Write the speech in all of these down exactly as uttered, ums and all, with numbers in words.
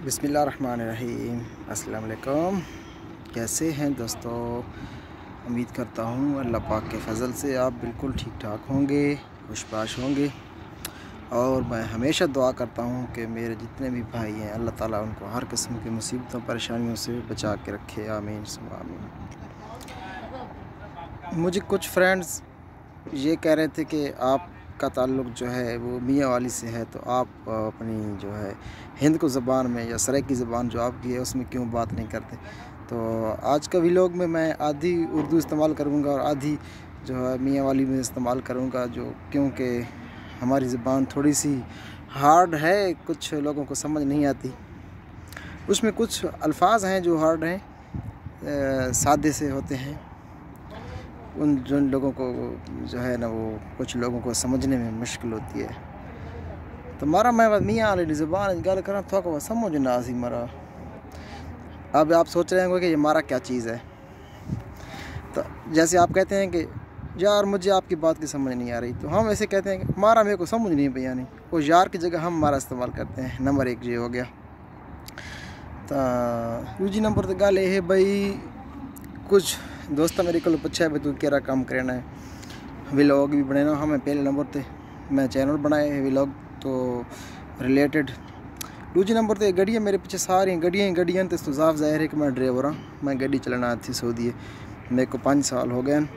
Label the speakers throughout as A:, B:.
A: बिस्मिल्लाहिर्रहमानिर्रहीम। अस्सलाम वालेकुम। कैसे हैं दोस्तों? उम्मीद करता हूँ अल्लाह पाक के फ़ज़ल से आप बिल्कुल ठीक ठाक होंगे, खुशबाश होंगे। और मैं हमेशा दुआ करता हूँ कि मेरे जितने भी भाई हैं अल्लाह ताला उनको हर किस्म की मुसीबतों परेशानियों से बचा के रखे। आमीन सुम्मा आमीन। मुझे कुछ फ्रेंड्स ये कह रहे थे कि आपका ताल्लुक़ जो है वो मियाँ वाली से है, तो आप अपनी जो है हिंद को ज़बान में या सराइकी ज़बान जो आपकी है उसमें क्यों बात नहीं करते। तो आज का व्लॉग में मैं आधी उर्दू इस्तेमाल करूँगा और आधी जो है मियाँ वाली में इस्तेमाल करूँगा, जो क्योंकि हमारी ज़बान थोड़ी सी हार्ड है, कुछ लोगों को समझ नहीं आती। उसमें कुछ अल्फाज हैं जो हार्ड हैं, सादे से होते हैं, उन जिन लोगों को जो है ना वो कुछ लोगों को समझने में मुश्किल होती है। तो मारा मैं मियाँ वाली ज़बान गल करा थोड़ा समझ ना सी मारा। अब आप सोच रहे होंगे कि ये मारा क्या चीज़ है। तो जैसे आप कहते हैं कि यार मुझे आपकी बात की समझ नहीं आ रही, तो हम ऐसे कहते हैं कि मारा मेरे को समझ नहीं पई आनी। वो यार की जगह हम मारा इस्तेमाल करते हैं। नंबर एक ये हो गया। तो दूजी नंबर तो गल ये है भाई, कुछ दोस्त मेरे को पूछा है भाई तू केरा काम करना है, व्लॉग भी बनाना। हमें पहले नंबर पे मैं चैनल बनाए है व्लॉग तो रिलेटेड। दूसरे नंबर पे गड्डियाँ मेरे पीछे सारी गड्डियाँ गड्डियाँ तो साफ ज़ाहिर है कि मैं ड्राइवर हाँ, मैं गड्डी चलाना थी सऊदी। मेरे को पाँच साल हो गए।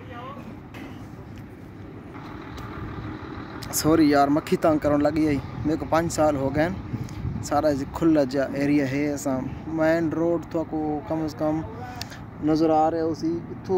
A: सॉरी यार मक्खी तंग करने लगी है। मेरे को पाँच साल हो गए। सारा खुला जा एरिया है, ऐसा मेन रोड तो को कम से कम नज़र आ रहा है। उसी तो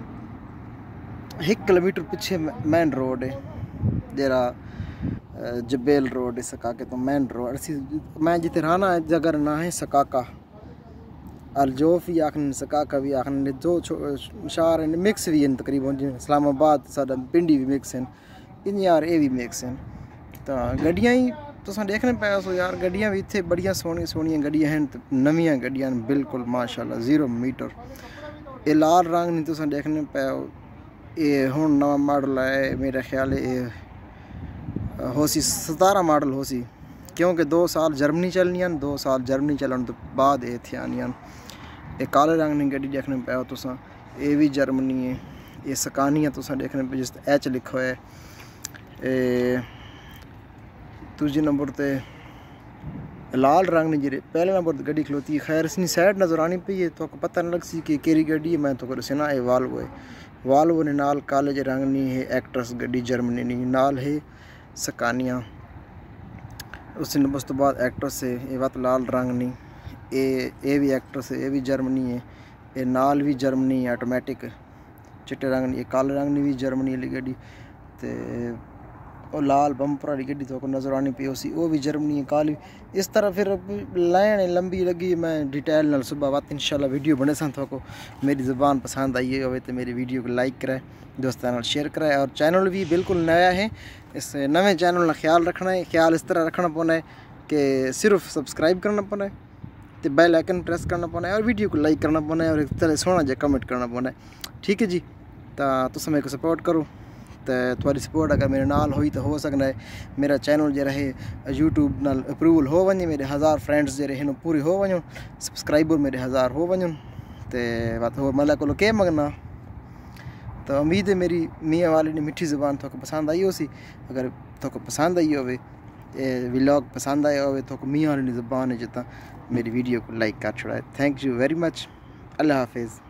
A: एक किलोमीटर पीछे मेन रोड है, जरा जबेल रोड है सकाके। तो मेन रोड असी मैं जिते रहना है जगह ना है सकाका, अलजोफ भी आखन सकाका भी आखन, दो शहर मिक्स भी हैं तकरीबन। इस्लामाबाद साडा पिंडी भी मिक्स हैं, इन यार ये भी मिक्स हैं। तो गड्डियाँ ही तुम देखने पे सो यार, गड्डियाँ भी इतने बड़िया सोहनी सोहनिया गड्डियाँ हैं, नवियाँ गड्डियाँ बिल्कुल माशाल्लाह जीरो मीटर। ये लाल रंग नहीं तुम देखने पे, ये हूँ नवा मॉडल है मेरा ख्याल है हो सी सतारह मॉडल हो सी, क्योंकि दो साल जर्मनी चलनी दो साल जर्मनी चलन तो बाद ये थी आनी। ये काले रंग की गड्डी देखने पे हो तुसा, ये भी जर्मनी है। ये सकानिया तुसा देखने पे जिस एच लिखो है। दूजे नंबर पे लाल रंग नहीं जी पहले नंबर पर गड्डी खलोती है। खैर इसनी साइड नज़र आनी पई है तो पता नहीं लग सी कि केरी गड्डी है। मैं तो कर सुना है वाल्वो है, वाल्वो ने नाल काले जे रंग नहीं है। एक्ट्रेस गड्डी जर्मनी नहीं नाल है सकानिया। उस बस तो बाद एक्ट्रेस है, ये बात लाल रंग नहीं। ये ये भी एक्ट्रेस है, ये भी जर्मनी है। ये नाल भी जर्मनी है ऑटोमेटिक चिट्टे रंग नहीं। ये काले रंग नहीं भी जर्मनी वाली गड्डी। तो और लाल बंपर वाली गड्डी तो नज़र आनी पी उसी, वो भी जर्मनी है काली। इस तरह फिर लाइन लंबी लगी। मैं डिटेल नाल सुबह बात इंशाल्लाह वीडियो बने सन। तो मेरी ज़बान पसंद आई है तो मेरी वीडियो को लाइक कराए, दोस्तों नाल शेयर कराए। और चैनल भी बिल्कुल नया है, इस नवे चैनल का ख्याल रखना है। ख्याल इस तरह रखना पौना है कि सिर्फ सब्सक्राइब करना पौना है, तो बेल आइकन प्रेस करना पौना है और वीडियो को लाइक करना पौना है और एक तरह सोहना जहा कमेंट करना पौना है। ठीक है जी, तो तुम मेरे को सपोर्ट करो। तो थोड़ी सपोर्ट अगर मेरे नाल हुई तो हो सकता है मेरा चैनल जो रहे यूट्यूब नाल अप्रूवल हो वने, मेरे हज़ार फ्रेंड्स जो रहे पूरे हो वन, सब्सक्राइबर मेरे हज़ार हो वन। तो बात हो मतलब को क्या मंगना। तो उम्मीद है मेरी मियाँ वाली ने मिठी ज़बान तो पसंद आई हो सी। अगर तो पसंद आई हो व्लॉग पसंद आया हो तो मियाँ वाली ज़बान है जितना मेरी वीडियो को लाइक कर छोड़ा है। Thank you very much. अल्लाह हाफिज़।